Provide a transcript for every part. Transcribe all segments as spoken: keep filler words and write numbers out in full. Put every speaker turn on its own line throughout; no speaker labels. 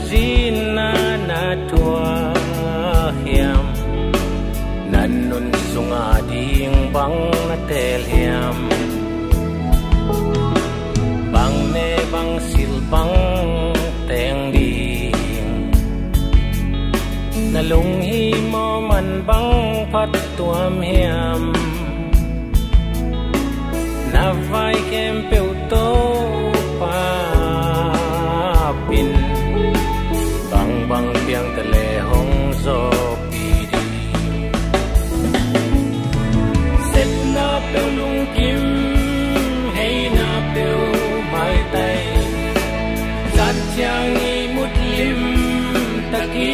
zin na na tua hiam nan nun sunga ding bang na tel hiam bang ne bang sil bang teng ding na lung hi mo man bang phat tuam hiam na vai kem peu to pa pin bang bang piang te le hong zo pi di set na peu lung kim hey na peu mai tai san chiang i mut lim taki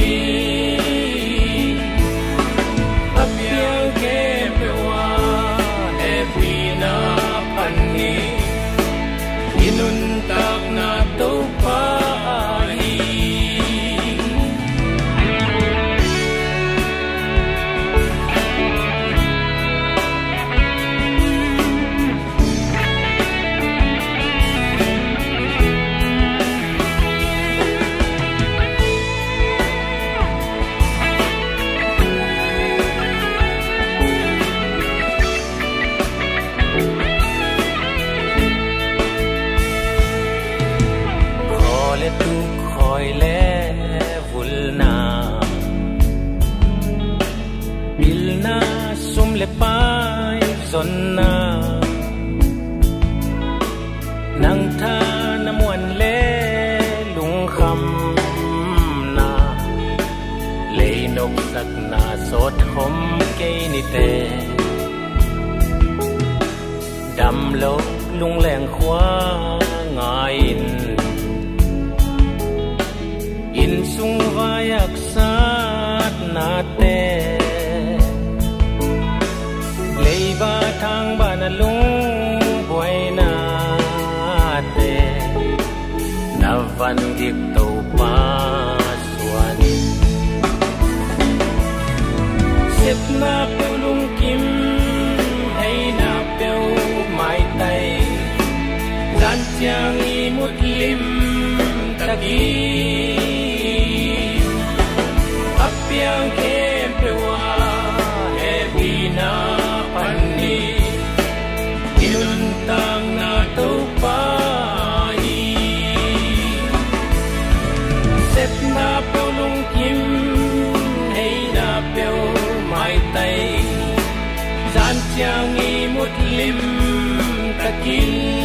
apiang kem peu wa happy na pani inun tak na to pa pai zon na nang tha na muan le lung kham na le nok sak na sot hom ke ni te dam lo lung leng khwa ngai in in sung vayak sat na te ba thang ba na lung boy na te na van dik to pa suan sep na pe lung kim hay na pe mai tai gian chiang i mut lim taki apiang kem pe wa happy na pani inun tang na to pa hi sep na pe lung kim hey na pe mai tai san chiang i mut lim takin